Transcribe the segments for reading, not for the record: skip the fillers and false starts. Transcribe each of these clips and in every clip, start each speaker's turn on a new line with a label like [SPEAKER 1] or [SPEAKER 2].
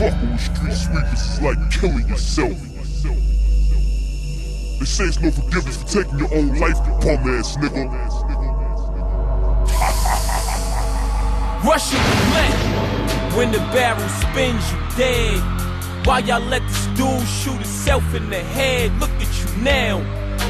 [SPEAKER 1] Fucking with street sweepers is like killing yourself. They say it's no forgiveness for taking your own life, you bum ass nigga.
[SPEAKER 2] Russian roulette, when the barrel spins, you dead. Why y'all let this dude shoot himself in the head? Look at you now,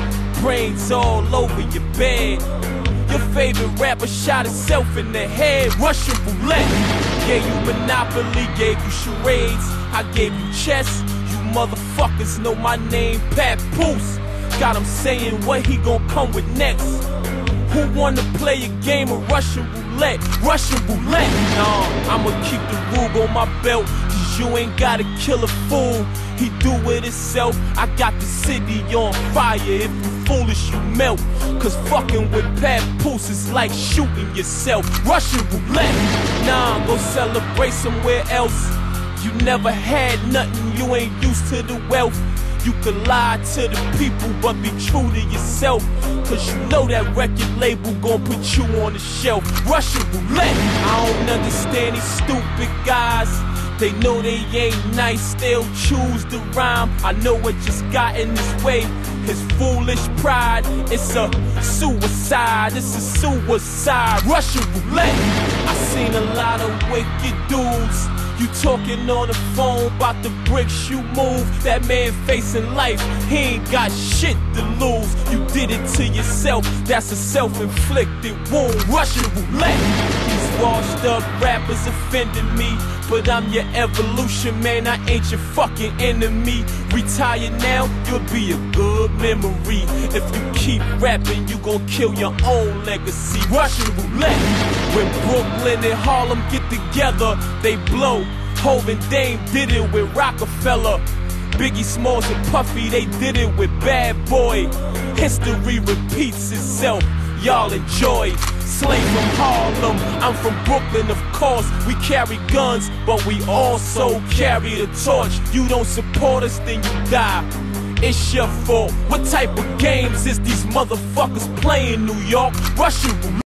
[SPEAKER 2] brains all over your bed. Your favorite rapper shot himself in the head. Russian roulette, gave you Monopoly, gave you charades, I gave you chess. You motherfuckers know my name, Papoose. Got him saying what he gon' come with next. Who wanna play a game of Russian roulette? Russian roulette. Nah, I'ma keep the rule on my belt, cause you ain't gotta kill a fool. He do it himself. I got the city on fire. If you foolish, you melt. Cause fucking with Papoose is like shooting yourself. Russian roulette. Nah, go celebrate somewhere else. You never had nothing, you ain't used to the wealth. You can lie to the people, but be true to yourself. Cause you know that record label gon' put you on the shelf. Russian roulette. I don't understand these stupid guys. They know they ain't nice, still choose to rhyme. I know what just got in his way. His foolish pride, it's a suicide, it's a suicide. Russian roulette. I seen a lot of wicked dudes. You talking on the phone about the bricks you move. That man facing life, he ain't got shit to lose. You did it to yourself, that's a self-inflicted wound. Russian roulette. These washed up rappers offending me, but I'm your evolution, man, I ain't your fucking enemy. Retire now, you'll be a good memory. If you keep rapping, you gon' kill your own legacy. Russian roulette. When Brooklyn and Harlem get together, they blow. Hov and Dame did it with Rockefeller. Biggie Smalls and Puffy, they did it with Bad Boy. History repeats itself, y'all enjoy. Slave from Harlem, I'm from Brooklyn, of course. We carry guns, but we also carry the torch. You don't support us, then you die. It's your fault. What type of games is these motherfuckers playing, New York? Russian roulette.